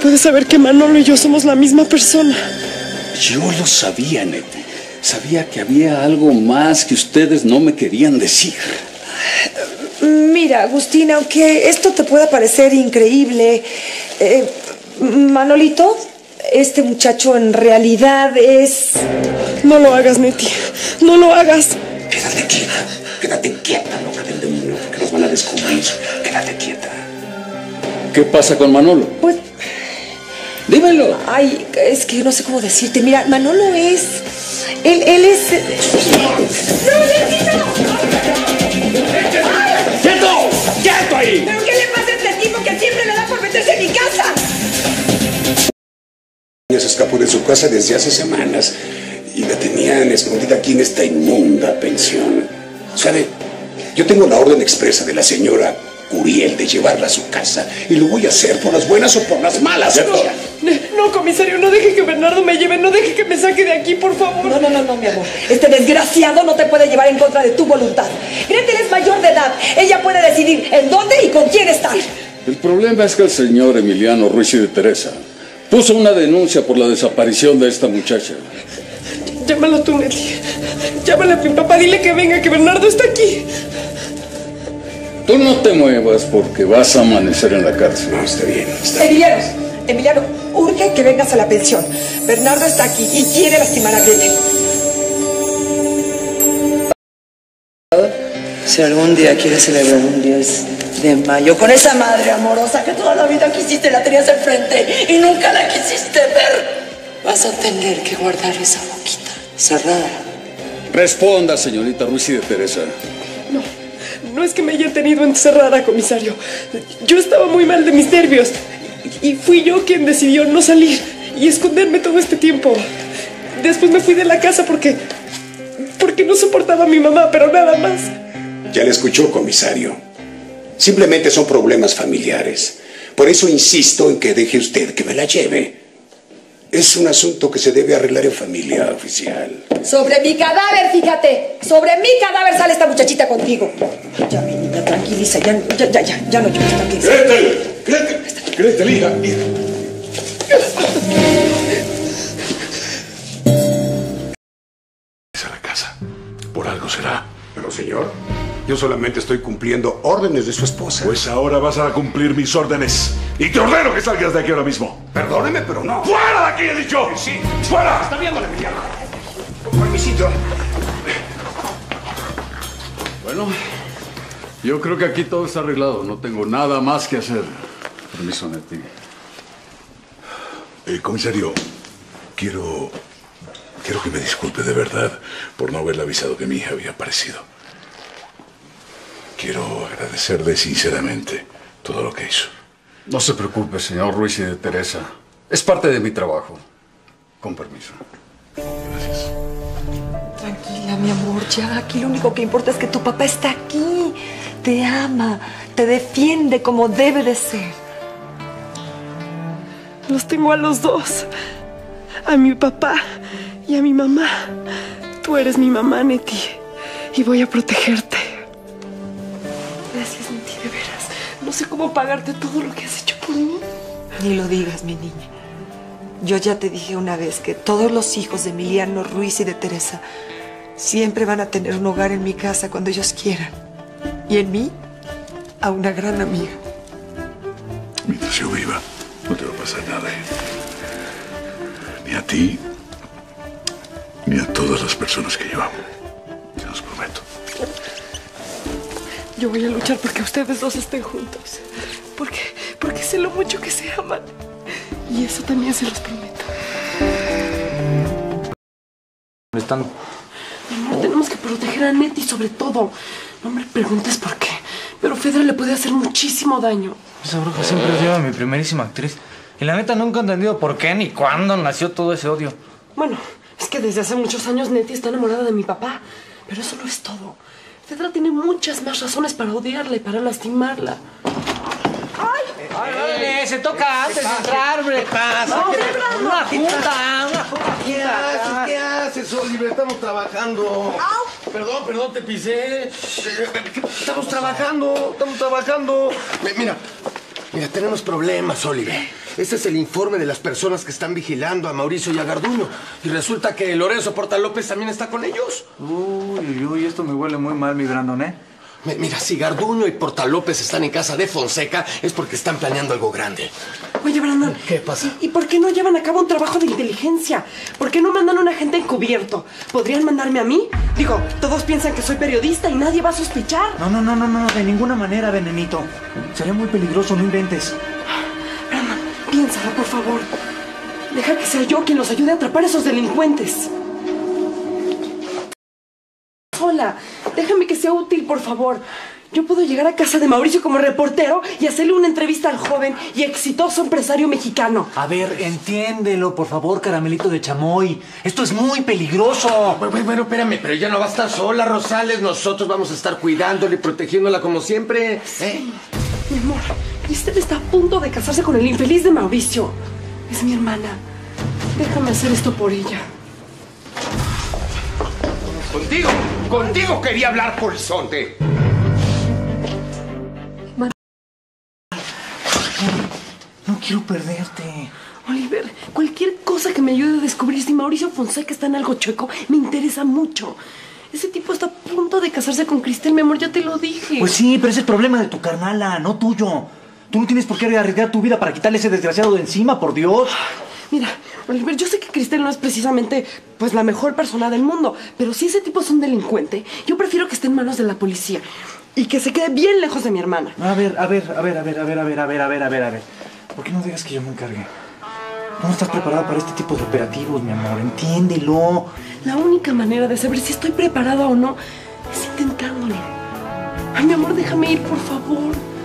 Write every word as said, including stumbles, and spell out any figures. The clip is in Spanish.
puede saber que Manolo y yo somos la misma persona? Yo lo sabía, Neti. Sabía que había algo más que ustedes no me querían decir. Mira, Agustín, aunque esto te pueda parecer increíble, eh, Manolito, este muchacho en realidad es... No lo hagas, Neti. No lo hagas. Quédate quieta. Quédate quieta, loca del demonio, porque nos van a descubrir. Quédate quieta. ¿Qué pasa con Manolo? Pues... Dímelo. Ay, es que no sé cómo decirte. Mira, Manolo es... Él, él es... ¡No, Neti, no! ¡Quieto! ¡Quieto ahí! ¿Pero qué le pasa a este tipo que siempre le da por meterse en mi casa? Se escapó de su casa desde hace semanas y la tenían escondida aquí en esta inmunda pensión. ¿Sabe? Yo tengo la orden expresa de la señora Curiel de llevarla a su casa y lo voy a hacer por las buenas o por las malas. No, no, comisario, no deje que Bernardo me lleve, no deje que me saque de aquí, por favor. No, no, no, no, mi amor. Este desgraciado no te puede llevar en contra de tu voluntad. Gretel es mayor de edad. Ella puede decidir en dónde y con quién estar. El problema es que el señor Emiliano Ruiz y de Teresa puso una denuncia por la desaparición de esta muchacha. Llámalo tú, Neti. Llámale a mi papá, dile que venga, que Bernardo está aquí. Tú no te muevas porque vas a amanecer en la cárcel. No, está bien, está bien. Emiliano, Emiliano, urge que vengas a la pensión. Bernardo está aquí y quiere lastimar a Gretel. Si algún día quieres celebrar un diez de mayo con esa madre amorosa que toda la vida quisiste, la tenías enfrente y nunca la quisiste ver, vas a tener que guardar esa boquita cerrada. Responda, señorita Ruiz y de Teresa. No, no es que me haya tenido encerrada, comisario. Yo estaba muy mal de mis nervios y fui yo quien decidió no salir y esconderme todo este tiempo. Después me fui de la casa porque... porque no soportaba a mi mamá, pero nada más. Ya le escuchó, comisario. Simplemente son problemas familiares. Por eso insisto en que deje usted que me la lleve. Es un asunto que se debe arreglar en familia, oficial. Sobre mi cadáver, fíjate. Sobre mi cadáver sale esta muchachita contigo. Ya, mi niña, tranquiliza. Ya, ya, ya, ya, ya no llores, tranquiliza. ¡Gretel! ¡Gretel! ¡Gretel, hija! hija. Es a la casa. Por algo será. Pero, señor, yo solamente estoy cumpliendo órdenes de su esposa. Pues ahora vas a cumplir mis órdenes. Y te ordeno que salgas de aquí ahora mismo. Perdóneme, pero no. ¡Fuera de aquí, he dicho! Sí. ¡Fuera! Está viendo la Emiliano. Con permisito. Bueno, yo creo que aquí todo está arreglado. No tengo nada más que hacer. Permiso, Neti. Eh, comisario, quiero... Quiero que me disculpe de verdad por no haberle avisado que mi hija había aparecido. Quiero agradecerle sinceramente todo lo que hizo. No se preocupe, señor Ruiz y de Teresa. Es parte de mi trabajo. Con permiso. Gracias. Tranquila, mi amor, ya. Aquí lo único que importa es que tu papá está aquí. Te ama, te defiende como debe de ser. Los tengo a los dos. A mi papá y a mi mamá. Tú eres mi mamá, Neti. Y voy a protegerte. Gracias, Neti, de veras. No sé cómo pagarte todo lo que has hecho por mí. Ni lo digas, mi niña. Yo ya te dije una vez que todos los hijos de Emiliano Ruiz y de Teresa siempre van a tener un hogar en mi casa cuando ellos quieran. Y en mí, a una gran amiga. Mientras yo viva, no te va a pasar nada. ¿eh? Ni a ti, ni a todas las personas que yo amo. Te los prometo. Yo voy a luchar porque ustedes dos estén juntos. Porque, porque sé lo mucho que se aman. Y eso también se los prometo. Están... Mi amor, tenemos que proteger a Neti sobre todo. No me preguntes por qué. Pero Fedra le puede hacer muchísimo daño. Esa bruja siempre odiaba a mi primerísima actriz. Y la neta nunca he entendido por qué ni cuándo nació todo ese odio. Bueno, es que desde hace muchos años Neti está enamorada de mi papá. Pero eso no es todo. Fedra tiene muchas más razones para odiarla y para lastimarla. ¡Ay! ¡Órale! Se toca antes de entrar, hombre. ¿Qué pasa? No, Fedra, no. Una junta, una junta. ¿Qué haces? ¿Qué haces, Oliver? Estamos trabajando. ¡Au! Perdón, perdón, te pisé. Estamos trabajando, estamos trabajando. Mira, Mira, tenemos problemas, Oliver. Este es el informe de las personas que están vigilando a Mauricio y a Garduño. Y resulta que Lorenzo Portalópez también está con ellos. Uy, uy, uy, esto me huele muy mal, mi Brandon, ¿eh? Mira, si Garduño y Portalópez están en casa de Fonseca, es porque están planeando algo grande. Oye, Brandon. ¿Qué pasa? ¿Y, ¿Y por qué no llevan a cabo un trabajo de inteligencia? ¿Por qué no mandan a un agente encubierto? ¿Podrían mandarme a mí? Digo, todos piensan que soy periodista y nadie va a sospechar. No, no, no, no, no, de ninguna manera, venenito. Sería muy peligroso, no inventes. Brandon, piénsalo, por favor. Deja que sea yo quien los ayude a atrapar a esos delincuentes. Hola, déjame que sea útil, por favor. Yo puedo llegar a casa de Mauricio como reportero y hacerle una entrevista al joven y exitoso empresario mexicano. A ver, entiéndelo, por favor, caramelito de chamoy. Esto es muy peligroso. Bueno, bueno, espérame, pero ella no va a estar sola, Rosales. Nosotros vamos a estar cuidándola y protegiéndola como siempre. ¿Eh? Mi amor, Cristel está a punto de casarse con el infeliz de Mauricio. Es mi hermana. Déjame hacer esto por ella. Contigo, contigo quería hablar, polizonte. No quiero perderte. Oliver, cualquier cosa que me ayude a descubrir si Mauricio Fonseca está en algo chueco me interesa mucho. Ese tipo está a punto de casarse con Cristel, mi amor, ya te lo dije. Pues sí, pero es el problema de tu carnala, no tuyo. Tú no tienes por qué arriesgar tu vida para quitarle ese desgraciado de encima, por Dios. Mira, Oliver, yo sé que Cristel no es precisamente, pues, la mejor persona del mundo, pero si ese tipo es un delincuente, yo prefiero que esté en manos de la policía y que se quede bien lejos de mi hermana. A ver, a ver, a ver, a ver, a ver, a ver, a ver, a ver, a ver, a ver. ¿Por qué no digas que yo me encargue? No estás preparado para este tipo de operativos, mi amor, entiéndelo. La única manera de saber si estoy preparada o no es intentándolo. Ay, mi amor, déjame ir, por favor.